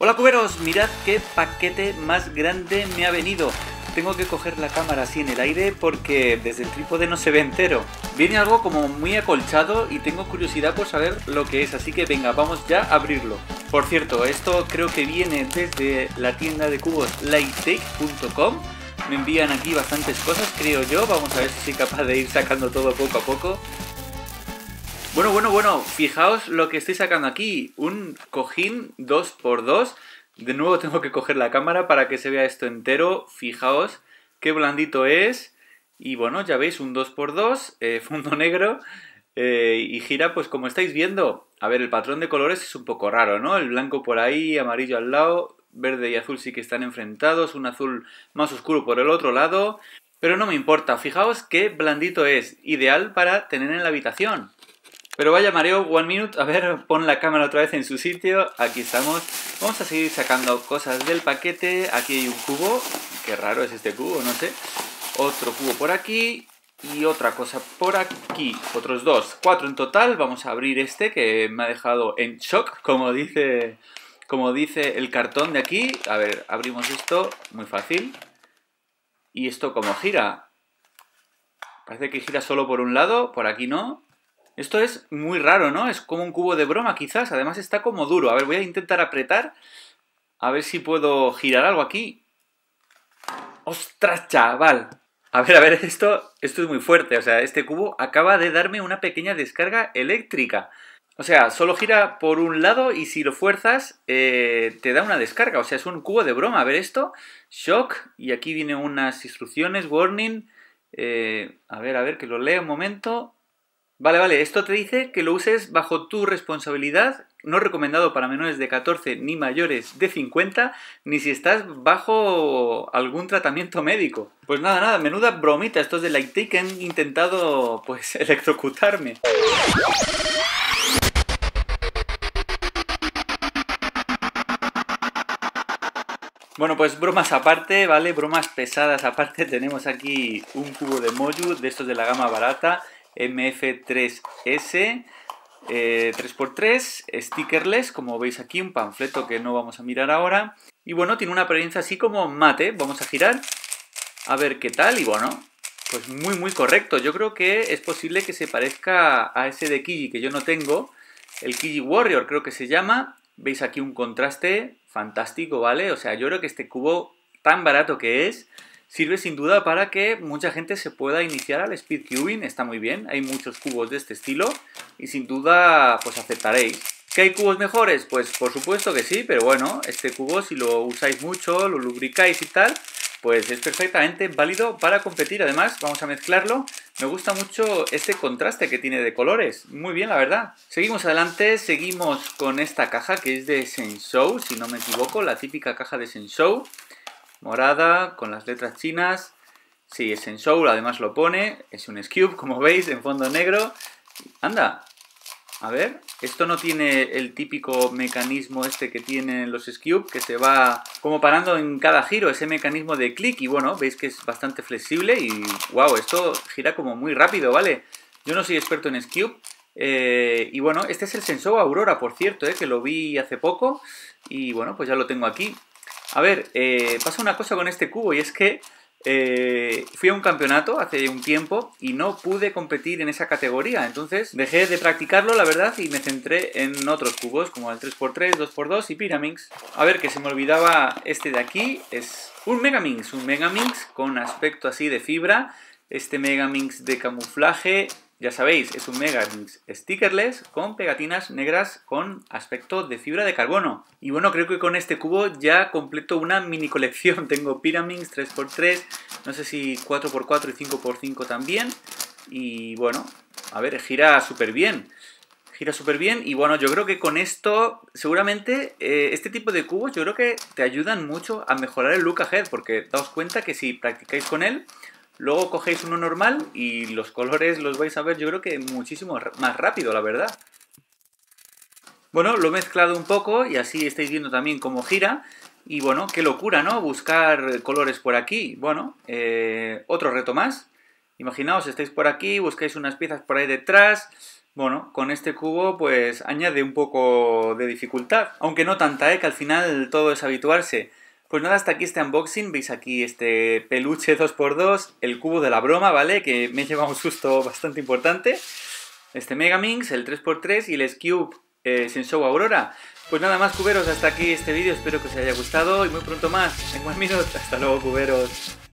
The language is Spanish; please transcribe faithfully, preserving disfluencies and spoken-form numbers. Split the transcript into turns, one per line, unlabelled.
Hola cuberos, mirad qué paquete más grande me ha venido. Tengo que coger la cámara así en el aire porque desde el trípode no se ve entero. Viene algo como muy acolchado y tengo curiosidad por saber lo que es, así que venga, vamos ya a abrirlo. Por cierto, esto creo que viene desde la tienda de cubos lightake punto com. Me envían aquí bastantes cosas, creo yo. Vamos a ver si soy capaz de ir sacando todo poco a poco. Bueno, bueno, bueno, fijaos lo que estoy sacando aquí. Un cojín dos por dos. De nuevo tengo que coger la cámara para que se vea esto entero. Fijaos qué blandito es. Y bueno, ya veis, un dos por dos, eh, fondo negro. Eh, y gira pues como estáis viendo. A ver, el patrón de colores es un poco raro, ¿no? El blanco por ahí, amarillo al lado, verde y azul sí que están enfrentados. Un azul más oscuro por el otro lado. Pero no me importa, fijaos qué blandito es. Ideal para tener en la habitación. Pero vaya mareo, one minute, a ver, pon la cámara otra vez en su sitio, aquí estamos. Vamos a seguir sacando cosas del paquete, aquí hay un cubo, qué raro es este cubo, no sé. Otro cubo por aquí y otra cosa por aquí, otros dos, cuatro en total. Vamos a abrir este que me ha dejado en shock, como dice, como dice el cartón de aquí. A ver, abrimos esto, muy fácil. ¿Y esto cómo gira? Parece que gira solo por un lado, por aquí no. Esto es muy raro, ¿no? Es como un cubo de broma, quizás. Además está como duro. A ver, voy a intentar apretar. A ver si puedo girar algo aquí. ¡Ostras, chaval! A ver, a ver, esto, esto es muy fuerte. O sea, este cubo acaba de darme una pequeña descarga eléctrica. O sea, solo gira por un lado y si lo fuerzas, eh, te da una descarga. O sea, es un cubo de broma. A ver esto. Shock. Y aquí vienen unas instrucciones. Warning. Eh, a ver, a ver, que lo lea un momento. Vale, vale, esto te dice que lo uses bajo tu responsabilidad, no recomendado para menores de catorce ni mayores de cincuenta, ni si estás bajo algún tratamiento médico. Pues nada, nada, menuda bromita, estos de Lightake que han intentado, pues, electrocutarme. Bueno, pues bromas aparte, ¿vale? Bromas pesadas aparte, tenemos aquí un cubo de Moju, de estos de la gama barata, M F tres S, eh, tres por tres, stickerless, como veis aquí, un panfleto que no vamos a mirar ahora. Y bueno, tiene una apariencia así como mate, vamos a girar, a ver qué tal, y bueno, pues muy muy correcto. Yo creo que es posible que se parezca a ese de Kiji que yo no tengo, el Kiji Warrior creo que se llama. Veis aquí un contraste fantástico, ¿vale? O sea, yo creo que este cubo tan barato que es, sirve sin duda para que mucha gente se pueda iniciar al speedcubing, está muy bien, hay muchos cubos de este estilo y sin duda pues aceptaréis. ¿Que hay cubos mejores? Pues por supuesto que sí, pero bueno, este cubo si lo usáis mucho, lo lubricáis y tal, pues es perfectamente válido para competir. Además, vamos a mezclarlo. Me gusta mucho este contraste que tiene de colores. Muy bien, la verdad. Seguimos adelante, seguimos con esta caja que es de Shenzhou, si no me equivoco, la típica caja de Shenzhou. Morada, con las letras chinas. Sí, es Shenzhou, además lo pone. Es un Scube, como veis, en fondo negro. Anda, a ver, esto no tiene el típico mecanismo este que tienen los Scube, que se va como parando en cada giro, ese mecanismo de clic. Y bueno, veis que es bastante flexible y wow, esto gira como muy rápido, ¿vale? Yo no soy experto en Scube. Eh, y bueno, este es el Shenzhou Aurora, por cierto, eh, que lo vi hace poco. Y bueno, pues ya lo tengo aquí. A ver, eh, pasa una cosa con este cubo y es que eh, fui a un campeonato hace un tiempo y no pude competir en esa categoría. Entonces dejé de practicarlo, la verdad, y me centré en otros cubos como el tres por tres, dos por dos y Pyraminx. A ver, que se me olvidaba este de aquí, es un Megaminx, un Megaminx con aspecto así de fibra. Este Megaminx de camuflaje, ya sabéis, es un Megaminx stickerless con pegatinas negras con aspecto de fibra de carbono. Y bueno, creo que con este cubo ya completo una mini colección. Tengo Pyraminx tres por tres, no sé si cuatro por cuatro y cinco por cinco también. Y bueno, a ver, gira súper bien. Gira súper bien y bueno, yo creo que con esto seguramente eh, este tipo de cubos yo creo que te ayudan mucho a mejorar el look ahead, porque daos cuenta que si practicáis con él, luego cogéis uno normal y los colores los vais a ver yo creo que muchísimo más rápido, la verdad. Bueno, lo he mezclado un poco y así estáis viendo también cómo gira. Y bueno, qué locura, ¿no? Buscar colores por aquí. Bueno, eh, otro reto más. Imaginaos, estáis por aquí, buscáis unas piezas por ahí detrás. Bueno, con este cubo pues añade un poco de dificultad, aunque no tanta, ¿eh? Que al final todo es habituarse. Pues nada, hasta aquí este unboxing, veis aquí este peluche dos por dos, el cubo de la broma, ¿vale? Que me lleva un susto bastante importante. Este Megaminx, el tres por tres y el S-Cube eh, Sensou Aurora. Pues nada más, cuberos, hasta aquí este vídeo, espero que os haya gustado y muy pronto más, en One Minute. Hasta luego, cuberos.